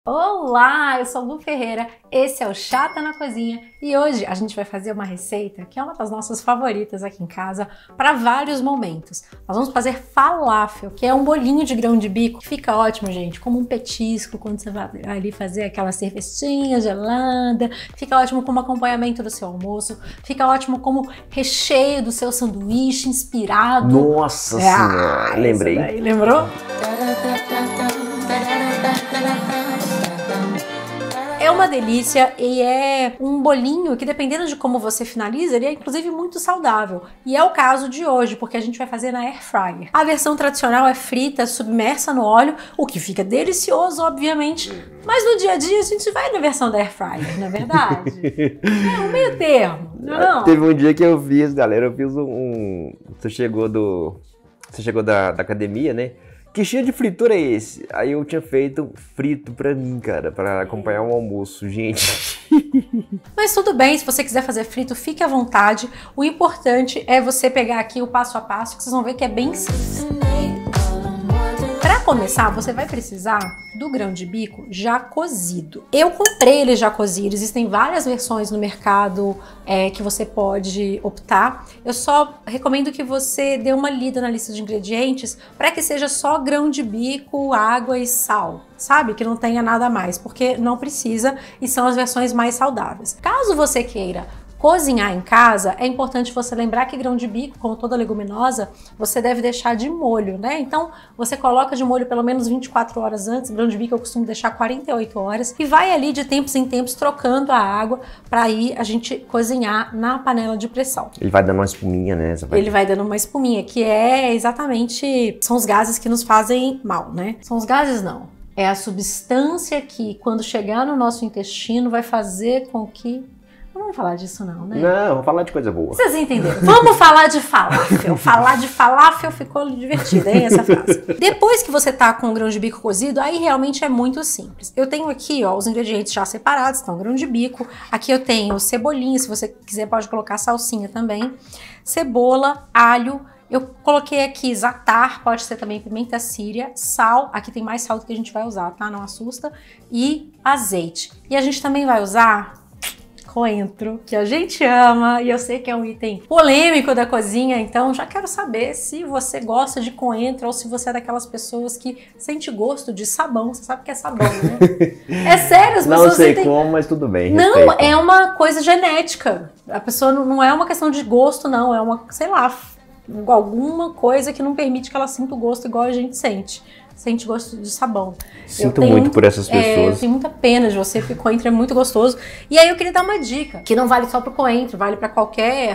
Olá, eu sou Lu Ferreira, esse é o Chata na Cozinha e hoje a gente vai fazer uma receita que é uma das nossas favoritas aqui em casa para vários momentos. Nós vamos fazer falafel, que é um bolinho de grão de bico, que fica ótimo, gente, como um petisco quando você vai ali fazer aquela cervejinha gelada, fica ótimo como acompanhamento do seu almoço, fica ótimo como recheio do seu sanduíche inspirado. Nossa senhora, lembrei. Daí, lembrou? É uma delícia e é um bolinho que, dependendo de como você finaliza, ele é inclusive muito saudável. E é o caso de hoje, porque a gente vai fazer na Air Fryer. A versão tradicional é frita, submersa no óleo, o que fica delicioso, obviamente. Mas no dia a dia a gente vai na versão da Air Fryer, não é verdade? É um meio termo, não? Teve um dia que eu fiz, galera, eu fiz Você chegou da academia, né? Que cheio de fritura é esse? Aí eu tinha feito frito pra mim, cara, pra acompanhar o almoço, gente. Mas tudo bem, se você quiser fazer frito, fique à vontade. O importante é você pegar aqui o passo a passo, que vocês vão ver que é bem simples. Para começar, você vai precisar do grão de bico já cozido. Eu comprei ele já cozido, existem várias versões no mercado que você pode optar. Eu só recomendo que você dê uma lida na lista de ingredientes para que seja só grão de bico, água e sal, sabe? Que não tenha nada mais, porque não precisa e são as versões mais saudáveis. Caso você queira cozinhar em casa, é importante você lembrar que grão de bico, como toda leguminosa, você deve deixar de molho, né? Então, você coloca de molho pelo menos 24 horas antes, grão de bico eu costumo deixar 48 horas, e vai ali de tempos em tempos trocando a água para aí a gente cozinhar na panela de pressão. Ele vai dando uma espuminha, né? Ele vai dando uma espuminha, que é exatamente... São os gases que nos fazem mal, né? São os gases, não. É a substância que, quando chegar no nosso intestino, vai fazer com que... Não vamos falar disso não, né? Não, vamos falar de coisa boa. Vocês entenderam? Vamos falar de falafel. Falar de falafel ficou divertido, hein, essa frase. Depois que você tá com o grão de bico cozido, aí realmente é muito simples. Eu tenho aqui, ó, os ingredientes já separados, então grão de bico. Aqui eu tenho cebolinha, se você quiser pode colocar salsinha também. Cebola, alho. Eu coloquei aqui za'atar, pode ser também pimenta síria, sal, aqui tem mais sal do que a gente vai usar, tá? Não assusta. E azeite. E a gente também vai usar coentro, que a gente ama, e eu sei que é um item polêmico da cozinha, então já quero saber se você gosta de coentro ou se você é daquelas pessoas que sente gosto de sabão. Você sabe o que é sabão, né? É sério, as pessoas não sei como, mas tudo bem. Não, respeito. É uma coisa genética. A pessoa não é uma questão de gosto, não, é uma, sei lá, alguma coisa que não permite que ela sinta o gosto igual a gente sente. Sente gosto de sabão. Sinto muito por essas pessoas. Eu tenho muita pena de você, porque coentro é muito gostoso. E aí eu queria dar uma dica, que não vale só pro coentro, vale para qualquer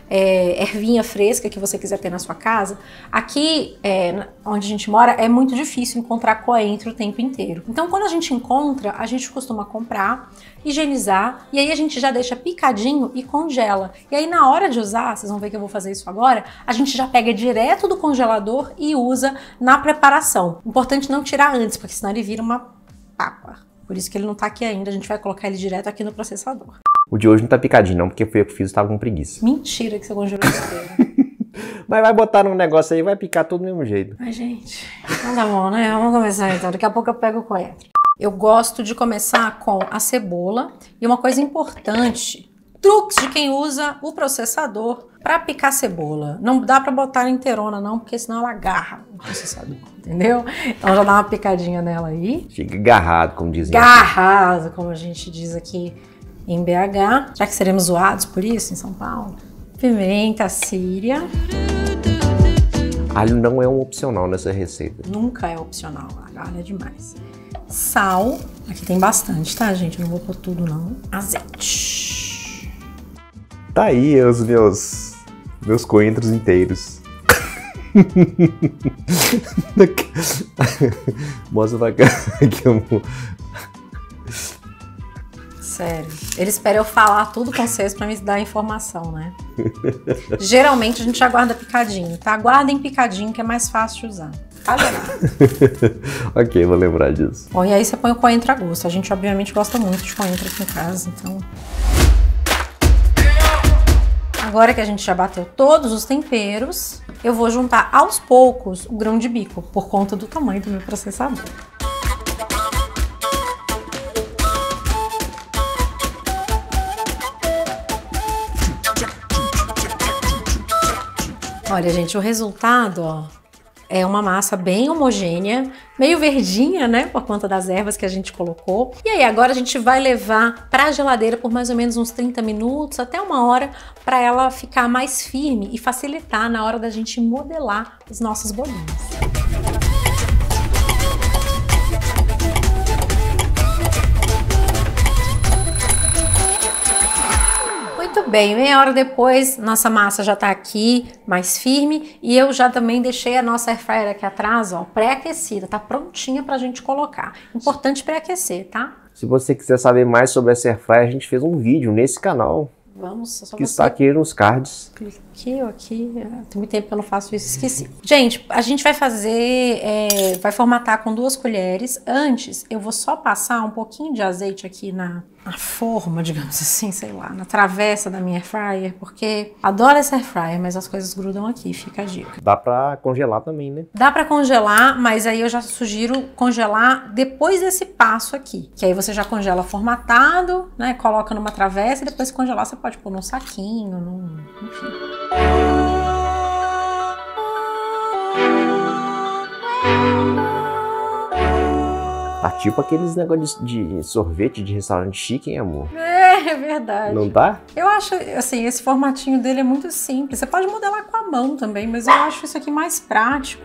ervinha fresca que você quiser ter na sua casa. Aqui, onde a gente mora, é muito difícil encontrar coentro o tempo inteiro. Então, quando a gente encontra, a gente costuma comprar, higienizar, e aí a gente já deixa picadinho e congela. E aí, na hora de usar, vocês vão ver que eu vou fazer isso agora, a gente já pega direto do congelador e usa na preparação. Importante não tirar antes, porque senão ele vira uma papa. Por isso que ele não tá aqui ainda, a gente vai colocar ele direto aqui no processador. O de hoje não tá picadinho não, porque foi eu que fiz, eu tava com preguiça. Mentira que você congelou inteiro. Mas vai botar num negócio aí, vai picar tudo do mesmo jeito. Ai, gente, não tá bom, né? Vamos começar então, daqui a pouco eu pego o coentro. Eu gosto de começar com a cebola, e uma coisa importante, truques de quem usa o processador para picar cebola. Não dá para botar inteirona não, porque senão ela agarra o processador, entendeu? Então já dá uma picadinha nela aí. Fica agarrado, como dizem. Agarrado, como a gente diz aqui em BH. Já que seremos zoados por isso em São Paulo. Pimenta síria. Alho não é um opcional nessa receita. Nunca é opcional, alho é demais. Sal, aqui tem bastante, tá, gente? Eu não vou pôr tudo não. Azeite. Tá aí os meus coentros inteiros. Mostra pra cá que eu... Sério. Ele espera eu falar tudo com vocês pra me dar informação, né? Geralmente a gente já guarda picadinho, tá? Guardem picadinho que é mais fácil de usar. Tá legal. Ok, vou lembrar disso. Bom, e aí você põe o coentro a gosto. A gente obviamente gosta muito de coentro aqui em casa, então... Agora que a gente já bateu todos os temperos, eu vou juntar aos poucos o grão de bico, por conta do tamanho do meu processador. Olha, gente, o resultado, ó, é uma massa bem homogênea, meio verdinha, né, por conta das ervas que a gente colocou. E aí, agora a gente vai levar para a geladeira por mais ou menos uns 30 minutos, até 1 hora, para ela ficar mais firme e facilitar na hora da gente modelar os nossos bolinhos. Muito bem, meia hora depois, nossa massa já tá aqui, mais firme, e eu já também deixei a nossa air fryer aqui atrás, ó, pré-aquecida, tá prontinha pra gente colocar. Importante pré-aquecer, tá? Se você quiser saber mais sobre essa air fryer, a gente fez um vídeo nesse canal. Vamos, só que está aqui nos cards. Cliquei aqui, tem muito tempo que eu não faço isso, esqueci. Gente, a gente vai fazer, vai formatar com 2 colheres. Antes, eu vou só passar um pouquinho de azeite aqui na forma, digamos assim, sei lá, na travessa da minha air fryer, porque adoro essa air fryer, mas as coisas grudam aqui, fica a dica. Dá pra congelar também, né? Dá pra congelar, mas aí eu já sugiro congelar depois desse passo aqui, que aí você já congela formatado, né, coloca numa travessa e depois congelar você pode pôr num saquinho, enfim. Tá tipo aqueles negócios de sorvete de restaurante chique, hein, amor? É verdade. Não tá? Eu acho, assim, esse formatinho dele é muito simples. Você pode modelar com a mão também, mas eu acho isso aqui mais prático.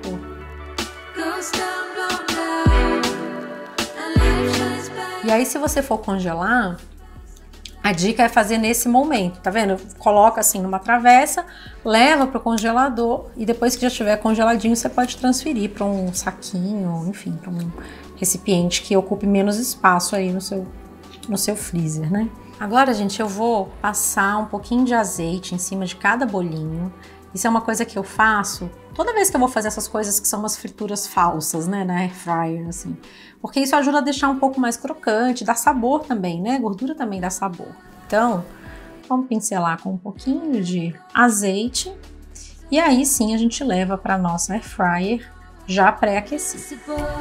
E aí, se você for congelar, a dica é fazer nesse momento, tá vendo? Coloca assim numa travessa, leva pro congelador e depois que já estiver congeladinho, você pode transferir para um saquinho, enfim, para um recipiente que ocupe menos espaço aí no seu freezer, né? Agora, gente, eu vou passar um pouquinho de azeite em cima de cada bolinho. Isso é uma coisa que eu faço toda vez que eu vou fazer essas coisas que são umas frituras falsas, né, na air fryer, assim. Porque isso ajuda a deixar um pouco mais crocante, dá sabor também, né? Gordura também dá sabor. Então, vamos pincelar com um pouquinho de azeite. E aí sim a gente leva para nossa air fryer já pré-aquecida.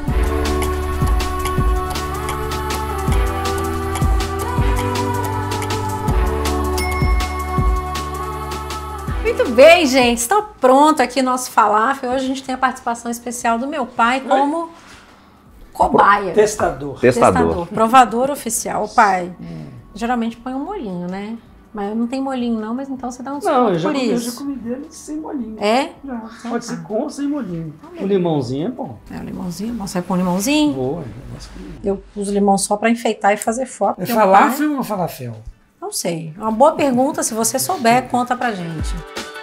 Muito bem, gente, está pronto aqui nosso falafel. Hoje a gente tem a participação especial do meu pai como cobaia. Testador. Provador oficial. O pai geralmente põe um molhinho, né? Mas não tem molhinho não, mas então você dá um desconto por isso. Eu já comi dele sem molhinho. É? Já. Pode ser com ou sem molhinho. O limãozinho é bom. É, o limãozinho. Você vai pôr um limãozinho? Boa. Eu uso limão só para enfeitar e fazer foto. É falafel ou falafel? Não sei. É uma boa pergunta. Se você souber, conta pra gente.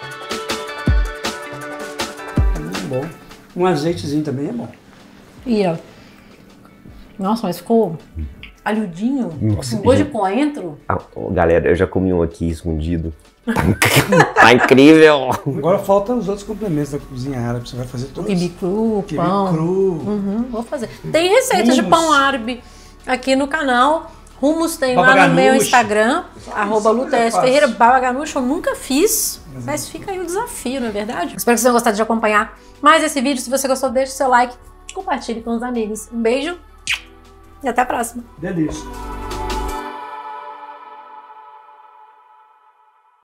É muito bom. Um azeitezinho também é bom. E ó. Nossa, mas ficou alhudinho. Com gosto de coentro. Ah, galera, eu já comi um aqui escondido. Tá incrível! Agora faltam os outros complementos da cozinha árabe. Você vai fazer todos. Quibe cru, pão. Cru. Vou fazer. Tem receitas de pão árabe aqui no canal. Hummus tem Baba lá no Ganoush. meu Instagram, @LutaSFerreira. Baba Ganoush eu nunca fiz, mas fica aí o desafio, não é verdade? Espero que vocês tenham gostado de acompanhar mais esse vídeo. Se você gostou, deixe seu like, compartilhe com os amigos. Um beijo e até a próxima. Delícia.